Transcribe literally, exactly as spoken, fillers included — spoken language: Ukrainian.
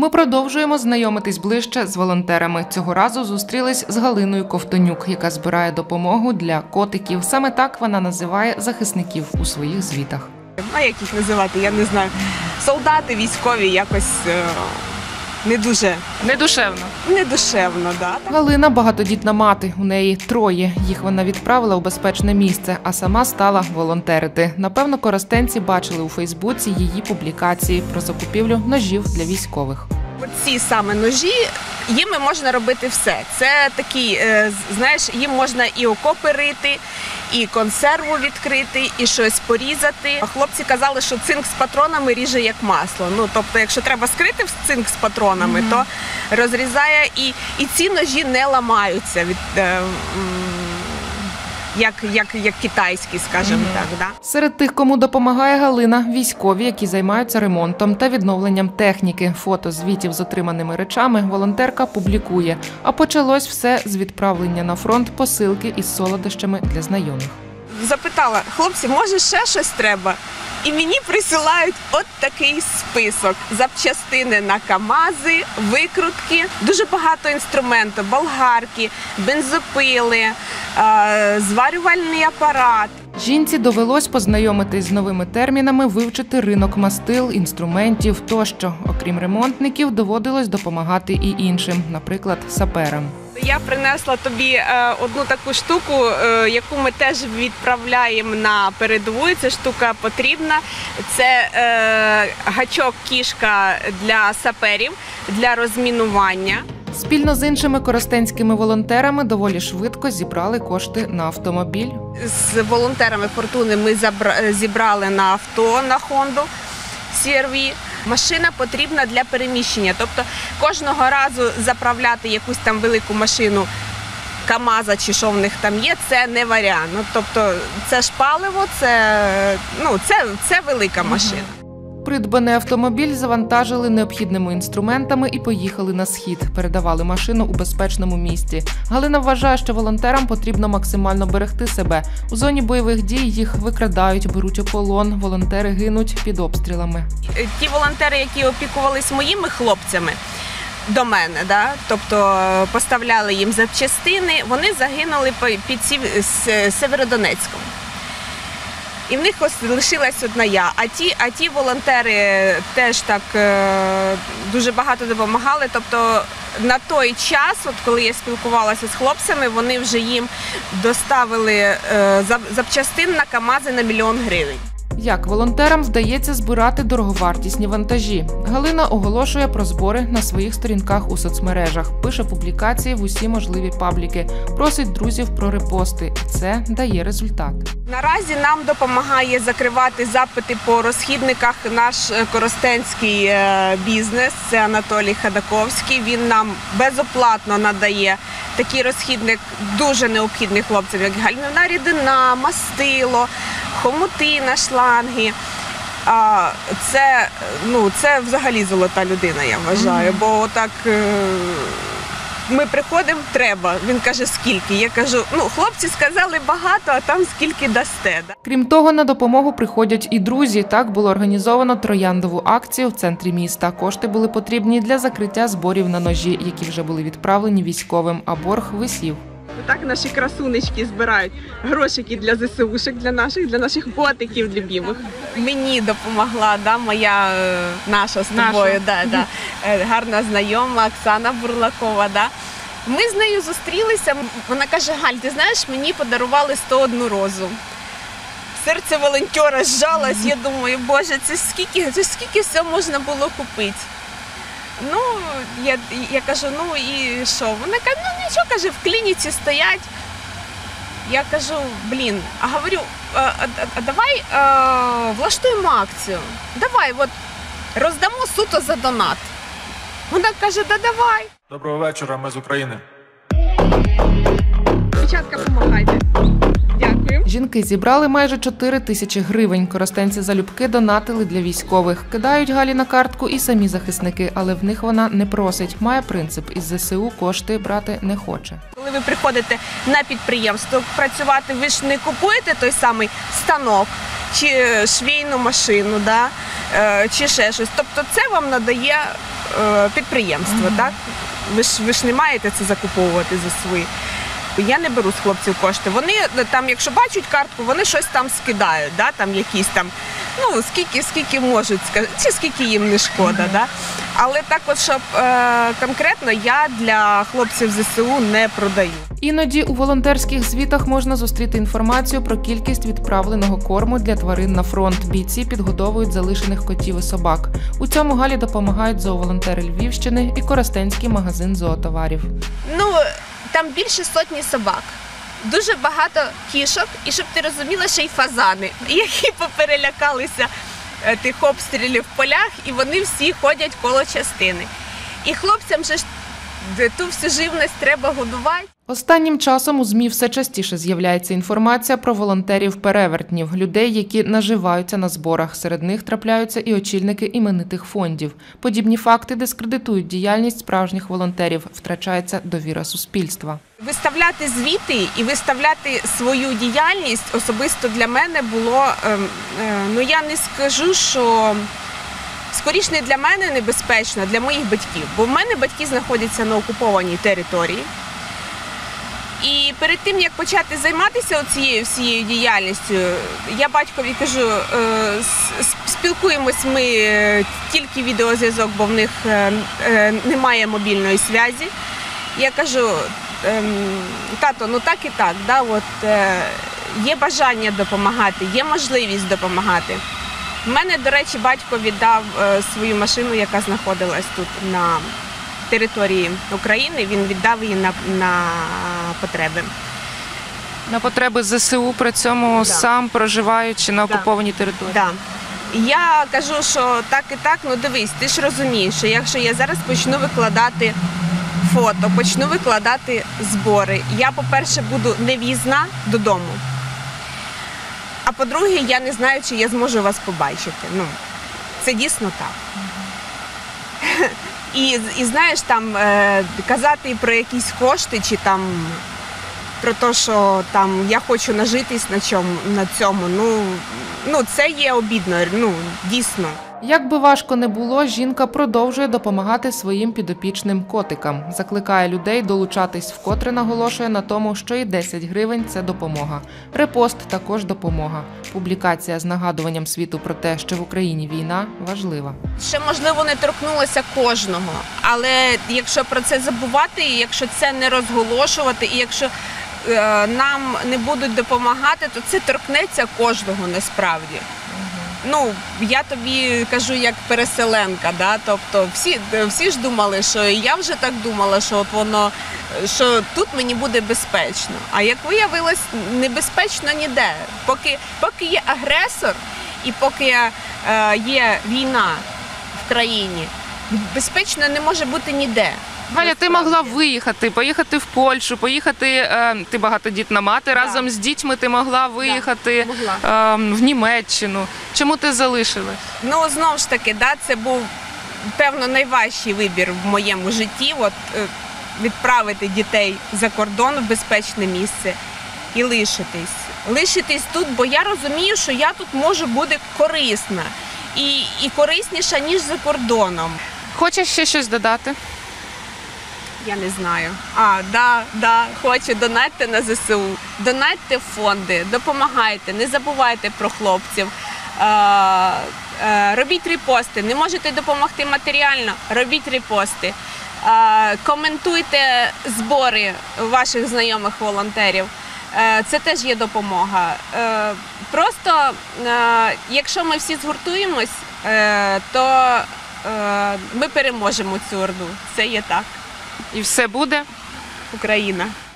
Ми продовжуємо знайомитись ближче з волонтерами. Цього разу зустрілись з Галиною Ковтонюк, яка збирає допомогу для котиків. Саме так вона називає захисників у своїх звітах. А як їх називати, я не знаю. Солдати, військові якось е, не дуже. Недушевно. Недушевно, да. Галина – багатодітна мати. У неї троє. Їх вона відправила у безпечне місце, а сама стала волонтерити. Напевно, коростенці бачили у Фейсбуці її публікації про закупівлю ножів для військових. Ці саме ножі, їми можна робити все. Це такі, е, знаєш, їм можна і окопи рити, і консерву відкрити, і щось порізати. Хлопці казали, що цинк з патронами ріже як масло. Ну, тобто, якщо треба скрити цинк з патронами, mm-hmm. то розрізає, і, і ці ножі не ламаються від, е, як, як, як китайські, скажімо mm-hmm. так. Да? Серед тих, кому допомагає Галина – військові, які займаються ремонтом та відновленням техніки. Фото звітів з отриманими речами волонтерка публікує. А почалось все з відправлення на фронт посилки із солодощами для знайомих. Запитала: хлопці, може ще щось треба? І мені присилають от такий список. Запчастини на КАМАЗи, викрутки, дуже багато інструменту, болгарки, бензопили, зварювальний апарат. Жінці довелось познайомитись з новими термінами, вивчити ринок мастил, інструментів тощо. Окрім ремонтників, доводилось допомагати і іншим, наприклад, саперам. Я принесла тобі е, одну таку штуку, е, яку ми теж відправляємо на передову. Ця штука потрібна. Це е, гачок-кішка для саперів, для розмінування. Спільно з іншими коростенськими волонтерами доволі швидко зібрали кошти на автомобіль. З волонтерами «Фортуни» ми зібрали на авто, на Хонду сі ар ві. Машина потрібна для переміщення, тобто кожного разу заправляти якусь там велику машину КАМАЗа чи що в них там є, це не варіант. Ну, тобто це ж паливо, це, ну, це, це велика машина. Придбаний автомобіль завантажили необхідними інструментами і поїхали на схід. Передавали машину у безпечному місці. Галина вважає, що волонтерам потрібно максимально берегти себе. У зоні бойових дій їх викрадають, беруть у полон. Волонтери гинуть під обстрілами. Ті волонтери, які опікувались моїми хлопцями до мене, да? Тобто поставляли їм запчастини, вони загинули під Сєвєродонецьком. І в них ось лишилась одна я. А ті, а ті волонтери теж так е, дуже багато допомагали. Тобто на той час, от коли я спілкувалася з хлопцями, вони вже їм доставили е, запчастин на КАМАЗи на мільйон гривень. Як волонтерам вдається збирати дороговартісні вантажі? Галина оголошує про збори на своїх сторінках у соцмережах, пише публікації в усі можливі пабліки, просить друзів про репости. І це дає результат. Наразі нам допомагає закривати запити по розхідниках наш коростенський бізнес, це Анатолій Хадаковський. Він нам безоплатно надає такий розхідник, дуже необхідний хлопцям, як гальмівна рідина, мастило, хомути на шланги. Це, ну, це взагалі золота людина, я вважаю, бо отак ми приходимо, треба. Він каже, скільки? Я кажу, ну, хлопці сказали багато, а там скільки дасте. Крім того, на допомогу приходять і друзі. Так було організовано трояндову акцію в центрі міста. Кошти були потрібні для закриття зборів на ножі, які вже були відправлені військовим, а борг висів. Так наші красунечки збирають грошики для зе се ушек, для наших, для наших котиків любимих. Мені допомогла, да, моя, наша з тобою, да, да, гарна знайома Оксана Бурлакова. Да. Ми з нею зустрілися, вона каже: Галь, ти знаєш, мені подарували сто одну розу. Серце волонтера зжалось, я думаю, боже, це скільки, це скільки всього можна було купити. Ну, я, я кажу, ну і що? Вона каже, ну нічого, каже, в клініці стоять. Я кажу, блін, а говорю, а, а, а давай а, влаштуємо акцію. Давай, от, роздамо суто за донат. Вона каже, да давай. Доброго вечора, ми з України. Дівчатка, допомагайте. Дякую. Жінки зібрали майже чотири тисячі гривень. Коростенці залюбки донатили для військових. Кидають Галі на картку і самі захисники, але в них вона не просить. Має принцип – із зе се у кошти брати не хоче. Коли ви приходите на підприємство працювати, ви ж не купуєте той самий станок чи швейну машину, да? Чи ще щось. Тобто це вам надає е, підприємство, mm-hmm. так? Ви ж, ви ж не маєте це закуповувати за свої. Я не беру з хлопців кошти. Вони там, якщо бачать картку, вони щось там скидають, да? Там якісь там, ну, скільки, скільки можуть, чи скільки їм не шкода. Да? Але так от, щоб е, конкретно я для хлопців ЗСУ не продаю. Іноді у волонтерських звітах можна зустріти інформацію про кількість відправленого корму для тварин на фронт. Бійці підгодовують залишених котів і собак. У цьому Галі допомагають зооволонтери Львівщини і Коростенський магазин зоотоварів. Ну, там більше сотні собак. Дуже багато кішок, і щоб ти розуміла, ще й фазани, які поперелякалися тих обстрілів в полях, і вони всі ходять коло частини. І хлопцям же ж ту всю живність треба годувати. Останнім часом у ЗМІ все частіше з'являється інформація про волонтерів-перевертнів, людей, які наживаються на зборах. Серед них трапляються і очільники іменитих фондів. Подібні факти дискредитують діяльність справжніх волонтерів, втрачається довіра суспільства. Виставляти звіти і виставляти свою діяльність особисто для мене було, ну я не скажу, що скоріш не для мене небезпечно, для моїх батьків. Бо в мене батьки знаходяться на окупованій території. І перед тим, як почати займатися цією всією діяльністю, я батькові кажу, спілкуємось ми тільки відеозв'язок, бо в них немає мобільної зв'язку. Я кажу, тато, ну так і так, да, от, є бажання допомагати, є можливість допомагати. У мене, до речі, батько віддав свою машину, яка знаходилась тут на території України, він віддав її на, на потреби. На потреби ЗСУ, при цьому да. сам проживаючи на окупованій території? Так. Да. Я кажу, що так і так, ну дивись, ти ж розумієш, що якщо я зараз почну викладати фото, почну викладати збори, я, по-перше, буду невізна додому. А по-друге, я не знаю, чи я зможу вас побачити. Ну, це дійсно так. І, і знаєш, там е, казати про якісь кошти, чи там про те, що там я хочу нажитись на чому, на цьому, ну, ну це є обідно, ну, дійсно. Як би важко не було, жінка продовжує допомагати своїм підопічним котикам. Закликає людей долучатись, вкотре наголошує на тому, що і десять гривень – це допомога. Репост – також допомога. Публікація з нагадуванням світу про те, що в Україні війна – важлива. Ще, можливо, не торкнулося кожного, але якщо про це забувати, якщо це не розголошувати, і якщо е, нам не будуть допомагати, то це торкнеться кожного насправді. Ну, я тобі кажу як переселенка, да? Тобто всі, всі ж думали, що і я вже так думала, що от воно, що тут мені буде безпечно. А як виявилось, небезпечно ніде. Поки, поки є агресор і поки е, є війна в країні, безпечно не може бути ніде. Галя, ти могла виїхати, поїхати в Польщу, поїхати, е, ти багатодітна мати, да. разом з дітьми ти могла виїхати да, могла. Е, в Німеччину. Чому ти залишилась? Ну, знову ж таки, да, це був, певно, найважчий вибір в моєму житті, от, е, відправити дітей за кордон в безпечне місце і лишитись. Лишитись тут, бо я розумію, що я тут можу бути корисна і, і корисніша, ніж за кордоном. Хочеш ще щось додати? Я не знаю. А, да, да, хочу, донатьте на ЗСУ, донатьте в фонди, допомагайте, не забувайте про хлопців, е, е, робіть репости, не можете допомогти матеріально, робіть репости, е, коментуйте збори ваших знайомих волонтерів, е, це теж є допомога. Е, просто, е, якщо ми всі згуртуємось, е, то е, ми переможемо цю орду, це є так. І все буде Україна.